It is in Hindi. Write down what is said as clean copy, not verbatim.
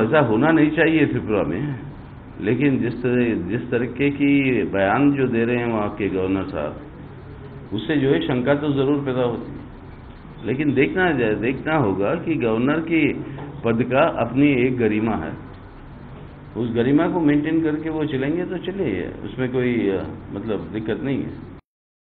ऐसा होना नहीं चाहिए त्रिपुरा में, लेकिन जिस तरीके की बयान जो दे रहे हैं वहाँ के गवर्नर साहब, उससे जो है शंका तो ज़रूर पैदा होती है। लेकिन देखना होगा कि गवर्नर की पद का अपनी एक गरिमा है, उस गरिमा को मेंटेन करके वो चलेंगे तो चले, उसमें कोई मतलब दिक्कत नहीं है।